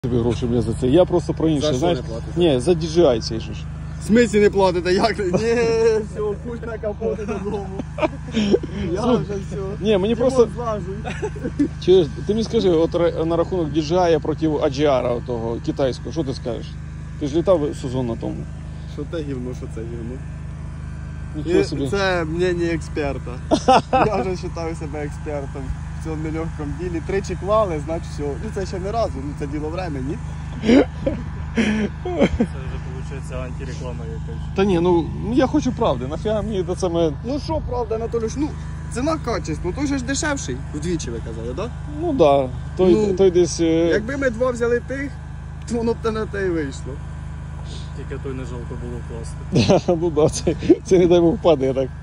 Тобі гроші, бля, за це. Я просто про інше, За знаєш. що не платите? Ні, за DJI цей же ж. В смислі не платите? Як? Ні, все, пусть на капоти додому. Я вже все. Ні, мені просто... Чуєш, ти мені скажи, от на рахунок DJI проти AGR того китайського, що ти скажеш? Ти ж літав сезон на тому. Що те гівно, що це гівно? Нічого собі. Це мнення експерта. Я вже вважаю себе експертом в цьому нелегкому ділі. Тричі клали, значить все. Ну це ще не разу, ну це діло времени. Це вже виходить антиреклама якась. Та ні, ну я хочу правди, нафіга мені це саме... Ну що, правда, Анатолійович, ну ціна качество, той же ж дешевший. Вдвічі ви казали, так? Да? Ну да, той десь... Якби ми два взяли тих, то воно б на те й вийшло. Тільки той не жалко було класти. Ну да, це не дай Бог падає так.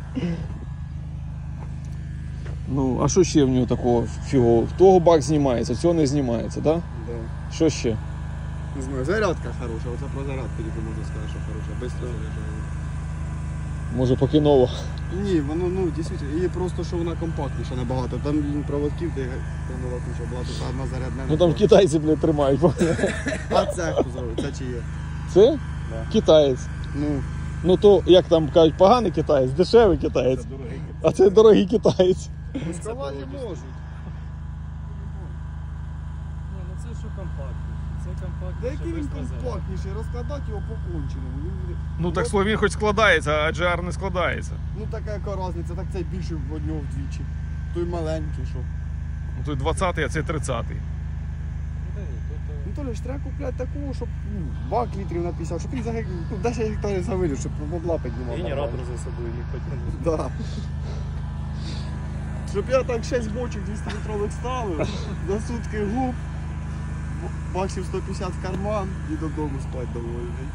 Ну, а що ще в нього такого фігового? В того бак знімається, цього не знімається, так? Да. Що ще? Не знаю, зарядка хороша, оце про зарядку тільки можна сказати, що хороша, швидко заряджає. Може поки нова? Ні, воно, ну, дійсно, і просто, що вона компактніша набагато. Там проводків, де нова куча була, тут одна зарядна. Ну там китайці, блядь, тримають. А це хто зробив? Це чи є? Це? Да. Китаєць. Ну, Ну то, як там кажуть, поганий китаєць, дешевий китаєць. Це дорогий. А це дорогий китаєць. пускавати можуть. Ні, ну це що компактніше. Це компактніше. Да який він без базару. компактніший, розкладати його по конченому. Ну так слово, він хоч складається, а AGR не складається. Ну така яка різниця, так цей більший в одного вдвічі. Той маленький, що. Ну той 20-й, а цей 30-й. Та ні, Ну то лиш треба купляти такого, щоб бак літрів на 50, щоб він за 10 гектарів завидів, щоб бабла піднімав. генератор за собою не потягнув. Да. Щоб я так 6 бочок 200-літрових ставив, за сутки губ, баксів 150 в карман і додому спать довольний.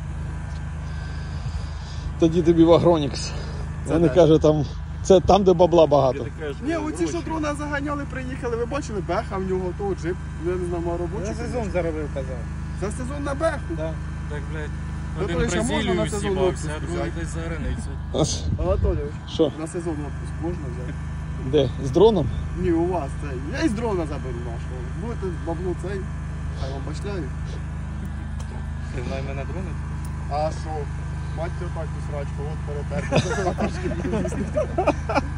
Тоді тобі в Агронікс. Це Вони так. кажуть, там, це там, де бабла багато. Ти кажеш, Ні, оці, що дрона заганяли, приїхали, ви бачили беха в нього, того джип, я не знаю, робочий. заробив, казав. За сезон на беху. Так, блядь. Ну, Один то в ще можна на Бразилію сезон сібався, а відпуск другий взяти? десь за границю. Анатолійович, Що? на сезон відпуск можна взяти? Де? З дроном? Ні, у вас цей. Я із дрона заберу нашого. Будете бабло цей, хай вам башляють. Ти знає мене дронить? А що? Мать отак у срачку, от перетерпи.